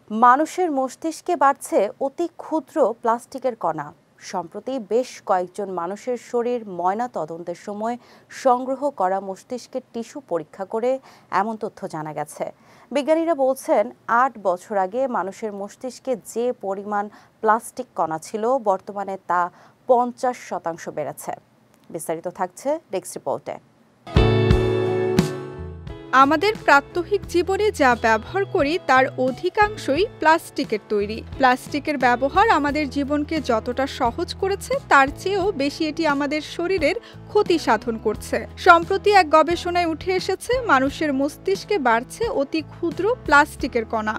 মানুষের মস্তিষ্কে বাড়ছে অতি ক্ষুদ্র প্লাস্টিকের কণা। সম্প্রতি বেশ কয়েকজন মানুষের শরীর ময়না তদন্তের সময় সংগ্রহ করা মস্তিষ্কের টিস্যু পরীক্ষা করে এমন তথ্য জানা গেছে। বিজ্ঞানীরা বলছেন ৮ বছর আগে মানুষের মস্তিষ্কে যে পরিমাণ প্লাস্টিক কণা ছিল বর্তমানে তা ৫০% বেড়েছে। বিস্তারিত থাকছে ডেস্ক রিপোর্টে। আমাদের প্রাত্যহিক জীবনে যা ব্যবহার করি তার অধিকাংশই প্লাস্টিকের তৈরি। প্লাস্টিকের ব্যবহার আমাদের জীবনকে যতটা সহজ করেছে তার চেয়েও বেশি এটি আমাদের শরীরের ক্ষতি সাধন করছে। সম্প্রতি এক গবেষণায় উঠে এসেছে মানুষের মস্তিষ্কে বাড়ছে অতি ক্ষুদ্র প্লাস্টিকের কণা।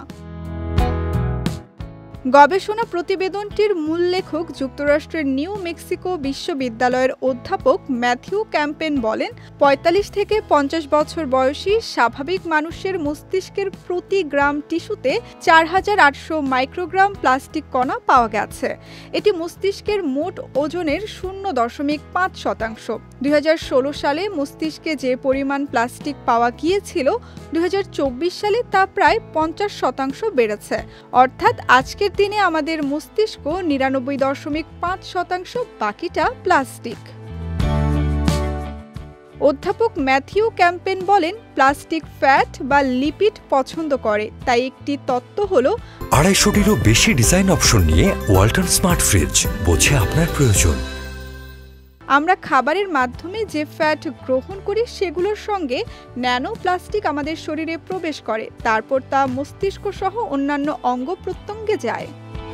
গবেষণা প্রতিবেদনটির মূল লেখক যুক্তরাষ্ট্রের নিউ মেক্সিকো বিশ্ববিদ্যালয়ের অধ্যাপক ম্যাথিউ ক্যাম্পেন বলেন, ৪৫ থেকে ৫০ বছর বয়সী স্বাভাবিক মানুষের মস্তিষ্কের প্রতি গ্রাম টিস্যুতে ৪,৮০০ মাইক্রোগ্রাম প্লাস্টিক কণা পাওয়া গেছে। এটি মস্তিষ্কের মোট ওজনের ০.৫%। ২০১৬ সালে মস্তিষ্কে যে পরিমাণ প্লাস্টিক পাওয়া গিয়েছিল ২০২৪ সালে তা প্রায় ৫০% বেড়েছে। অর্থাৎ আজকের দিনে আমাদের মস্তিষ্ক ৯৯.৫%, বাকিটা প্লাস্টিক। অধ্যাপক ম্যাথিউ ক্যাম্পেন বলেন, প্লাস্টিক ফ্যাট বা লিপিড পছন্দ করে, তাই একটি তত্ত্ব হলো ২৫০টিরও বেশি ডিজাইন অপশন নিয়ে ওয়ালটন স্মার্ট ফ্রিজ, বোঝে আপনার প্রয়োজন। আমরা খাবারের মাধ্যমে যে ফ্যাট গ্রহণ করি সেগুলোর সঙ্গে ন্যানো প্লাস্টিক আমাদের শরীরে প্রবেশ করে, তারপর তা মস্তিষ্ক সহ অন্যান্য অঙ্গ প্রত্যঙ্গে যায়।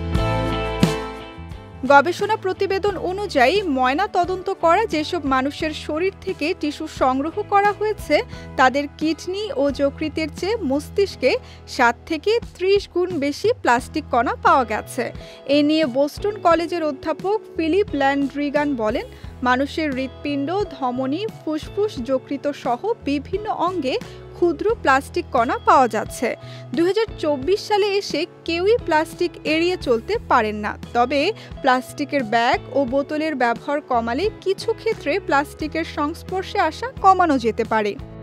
গবেষণা প্রতিবেদন অনুযায়ী ময়না তদন্ত করা যেসব মানুষের শরীর থেকে টিস্যু সংগ্রহ করা হয়েছে তাদের কিডনি ও যকৃতের চেয়ে মস্তিষ্কে ৭ থেকে ৩০ গুণ বেশি প্লাস্টিক কণা পাওয়া গেছে। এ নিয়ে বোস্টন কলেজের অধ্যাপক ফিলিপ ল্যান্ড্রিগান বলেন, মানুষের হৃৎপিণ্ড, ধমনী, ফুসফুস, যকৃত সহ বিভিন্ন অঙ্গে ক্ষুদ্র প্লাস্টিক কণা পাওয়া যাচ্ছে। ২০২৪ সালে এসে কেউই প্লাস্টিক এড়িয়ে চলতে পারেন না। তবে প্লাস্টিকের ব্যাগ ও বোতলের ব্যবহার কমালে কিছু ক্ষেত্রে প্লাস্টিকের সংস্পর্শে আসা কমানো যেতে পারে।